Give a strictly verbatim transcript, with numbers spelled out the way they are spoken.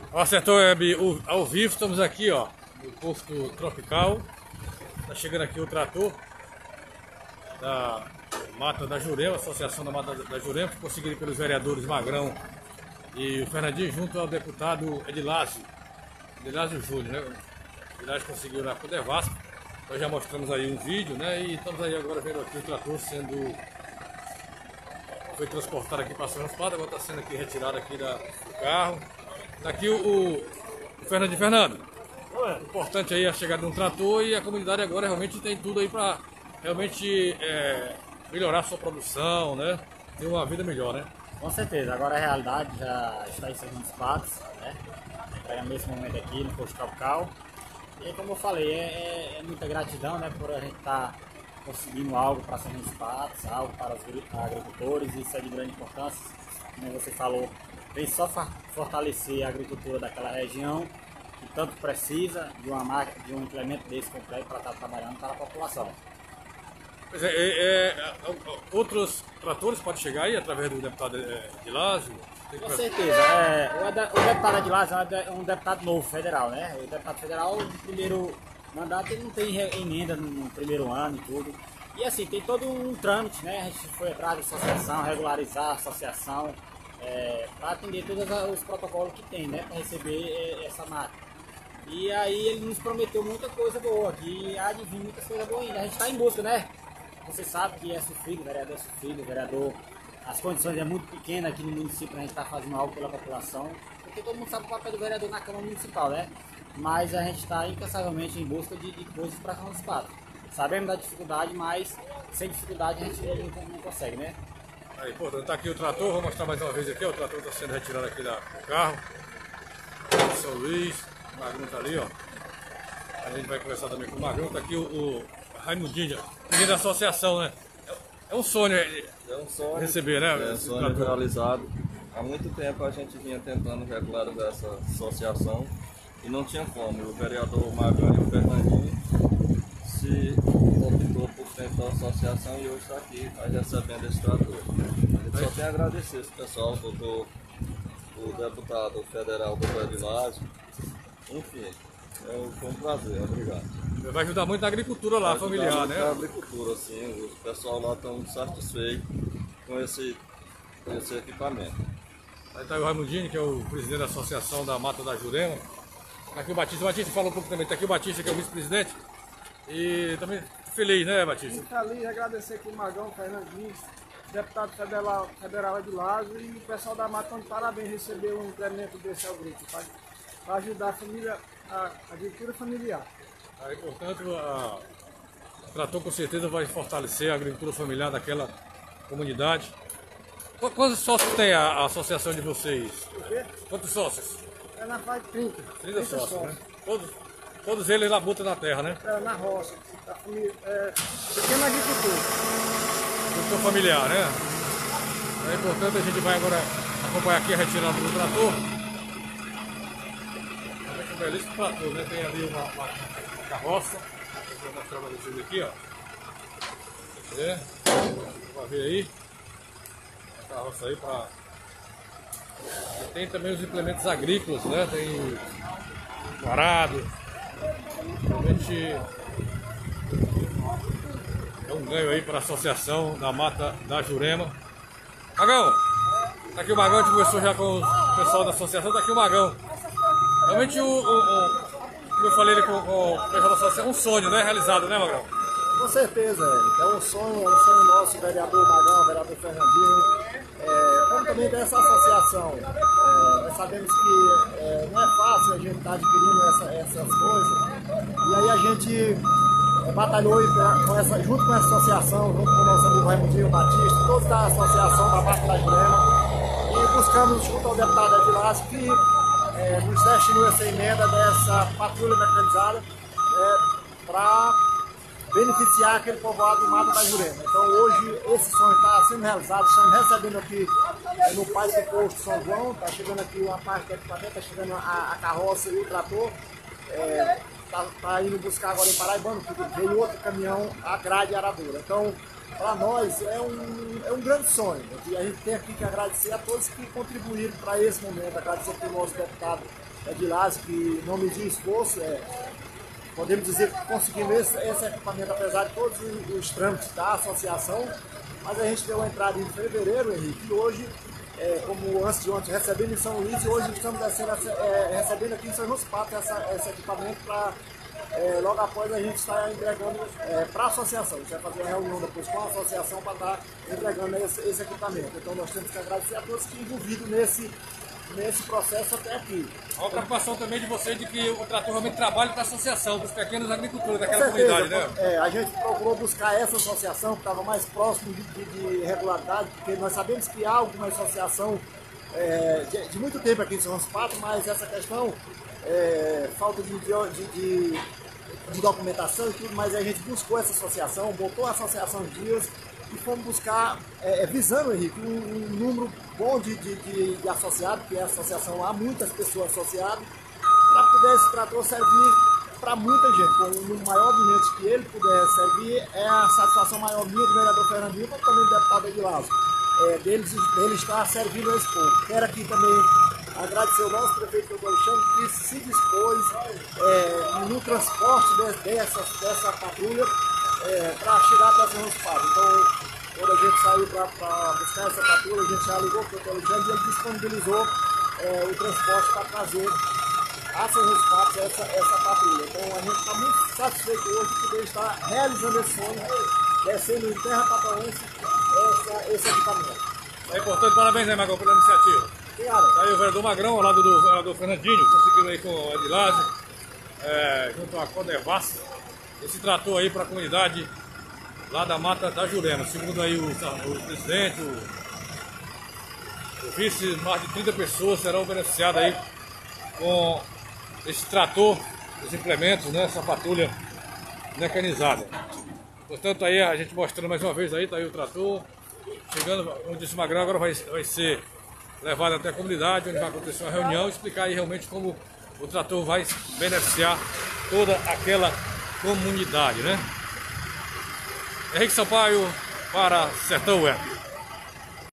Ó, Sertão Web ao vivo, estamos aqui, ó, no posto Tropical. Tá chegando aqui o trator da Mata da Jurema, Associação da Mata da Jurema, conseguido pelos vereadores Magrão e o Fernandinho, junto ao deputado Edilásio, Edilásio Júnior, né? O Edilásio conseguiu na Codevasco. Nós já mostramos aí um vídeo, né? E estamos aí agora vendo aqui o trator sendo... Foi transportado aqui para São Espada, agora está sendo aqui retirado aqui da, do carro. Está aqui o, o, o Fernando. Fernando, o importante aí é a chegada de um trator e a comunidade agora realmente tem tudo aí para realmente é, melhorar a sua produção, né? Ter uma vida melhor, né? Com certeza, agora a realidade já está encerrando os pratos, né? Está nesse momento aqui no posto Tropical. E como eu falei, é, é, é muita gratidão, né, por a gente estar tá conseguindo algo para São Espatos, algo para os agricultores, isso é de grande importância. Como você falou, vem só fortalecer a agricultura daquela região, que tanto precisa de uma máquina, de um implemento desse completo para estar trabalhando para a população. Pois é, é, é, outros tratores podem chegar aí através do deputado Edilásio? Com certeza. É, o, o deputado Edilásio é um deputado novo federal, né? O deputado federal, no primeiro mandato, ele não tem emenda no, no primeiro ano e tudo. E assim, tem todo um trâmite, né? A gente foi atrás da associação, regularizar a associação, é, para atender todos os protocolos que tem, né? Para receber é, essa máquina. E aí ele nos prometeu muita coisa boa, que há de vir muita coisa boa ainda. A gente está em busca, né? Você sabe que é sofrido, o vereador é sofrido, o vereador... As condições é muito pequenas aqui no município, a gente está fazendo algo pela população, porque todo mundo sabe o papel do vereador na Câmara Municipal, né? Mas a gente está incansavelmente em busca de, de coisas para São Espato. Sabemos da dificuldade, mas sem dificuldade a gente não, não consegue, né? Aí, pô, tá aqui o trator, vou mostrar mais uma vez aqui, ó, o trator está sendo retirado aqui da, do carro. São Luís, o Magrão tá ali, ó. A gente vai conversar também com o Magrão, tá aqui o, o Raimundinho, da associação, né? É um sonho, é um sonho receber, né? É um sonho realizado. Há muito tempo a gente vinha tentando regularizar essa associação e não tinha como. O vereador Magrão e o Fernandinho se optou por tentar a associação e hoje está aqui recebendo esse trator. A gente só tem a agradecer esse pessoal, o doutor, o deputado federal, doutor Edilásio. Enfim, é, foi um prazer, obrigado. Vai ajudar muito na agricultura lá, Vai familiar, muito né? Na agricultura, sim. O pessoal lá estão satisfeitos com esse, com esse equipamento. Aí está o Raimundinho, que é o presidente da Associação da Mata da Jurema. Tá aqui o Batista. O Batista fala um pouco também. Está aqui o Batista, que é o vice-presidente. E também feliz, né, Batista? Muito feliz, agradecer aqui o Magrão, Fernandinho, deputado federal, federal Edilásio e o pessoal da Mata de parabéns receber um incremento desse ao grupo, para ajudar a família, a agricultura familiar. Aí, portanto, a... o trator com certeza vai fortalecer a agricultura familiar daquela comunidade. Quantos sócios tem a, a associação de vocês? O quê? Quantos sócios? É na faz trinta. trinta sócios, sócios, né? Todos, todos eles labutam na terra, né? É, na roça. A família, é, pequena agricultura. Agricultura familiar, né? Aí, portanto, a gente vai agora acompanhar aqui a retirada do trator. Um belíssimo trator, né? Tem ali uma, uma carroça. Vou mostrar para vocês aqui, ó. É. Vai ver aí. A carroça aí para. Tem também os implementos agrícolas, né? Tem o arado. Realmente é um ganho aí para a Associação da Mata da Jurema. Magão! Tá aqui o Magão, a gente conversou já com o pessoal da associação, tá aqui o Magão. Realmente, o, o, o, como eu falei ali com, com o pessoal da associação, é um sonho, né? Realizado, né, Magrão? Com certeza, Érico. É um sonho, é um sonho nosso, o vereador Magrão, o vereador Fernandinho, é, como também dessa associação. É, nós sabemos que é, não é fácil a gente estar adquirindo essa, essas coisas, e aí a gente é, batalhou com essa, junto com essa associação, junto com o nosso amigo Raimundinho Batista, todos da associação da Mata da Jurema, e buscamos junto ao deputado Edilásio que É, nos destinou essa emenda dessa patrulha mecanizada é, para beneficiar aquele povoado do Mata da Jurema. Então hoje esse sonho está sendo realizado, estamos recebendo aqui é, no Pai do Posto São João, está chegando aqui uma parte do equipamento, está chegando a, a carroça e o trator, está é, tá indo buscar agora em Paraibano, porque veio outro caminhão, a grade aradora. Então para nós é um, é um grande sonho. E a gente tem aqui que agradecer a todos que contribuíram para esse momento, agradecer para o nosso deputado é de Lázio, que não mediu esforço, é, podemos dizer que conseguimos esse, esse equipamento, apesar de todos os, os trâmites da associação, mas a gente deu a entrada em fevereiro, Henrique, e hoje, é, como antes de ontem recebendo em São Luís, e hoje estamos descendo, é, recebendo aqui em São José Pato essa, esse equipamento para, é, logo após a gente estar entregando é, para a associação. A gente vai fazer uma reunião depois com a associação para estar entregando esse, esse equipamento. Então nós temos que agradecer a todos que estão envolvidos nesse, nesse processo até aqui. A preocupação também de vocês de que o trator realmente trabalhe para a associação, para os pequenos agricultores daquela Com certeza, comunidade, né? É, a gente procurou buscar essa associação que estava mais próximo de, de, de regularidade, porque nós sabemos que há alguma associação é, de, de muito tempo aqui em São Pato, mas essa questão, é, falta de, de, de, de documentação e tudo, mas a gente buscou essa associação, botou a associação em dias e fomos buscar, é, visando, Henrique, um, um número bom de, de, de, de associados, que é a associação, há muitas pessoas associadas, para poder esse trator servir para muita gente. Com o número maior de gente que ele puder servir, é a satisfação maior minha do vereador Fernandinho, como também do deputado Edilazo, é, deles, dele estar servindo a esse povo. Quero aqui também agradecer o nosso prefeito, doutor Alexandre, que se dispôs é, no transporte de, dessa, dessa patrulha é, para chegar até São José. Então, quando a gente saiu para buscar essa patrulha, a gente já ligou para o doutor Alexandre e ele disponibilizou é, o transporte para trazer a São José essa, essa patrulha. Então, a gente está muito satisfeito hoje de poder estar realizando esse sonho, descendo em terra pataense essa, esse equipamento. É importante, parabéns aí, Magrão, pela iniciativa. Obrigado. Tá aí o vereador Magrão, ao lado do vereador Fernandinho, conseguindo aí com o Edilásio, é, junto à Codevas, esse trator aí para a comunidade lá da Mata da Jurema. Segundo aí o, o presidente, o, o vice, mais de trinta pessoas serão beneficiadas aí com esse trator, os implementos, né, essa patrulha mecanizada. Portanto, aí a gente mostrando mais uma vez aí, tá aí o trator, chegando, como disse o Magrão, agora vai, vai ser levado até a comunidade, onde vai acontecer uma reunião e explicar aí realmente como o trator vai beneficiar toda aquela comunidade, né? Henrique Sampaio para Sertão Web.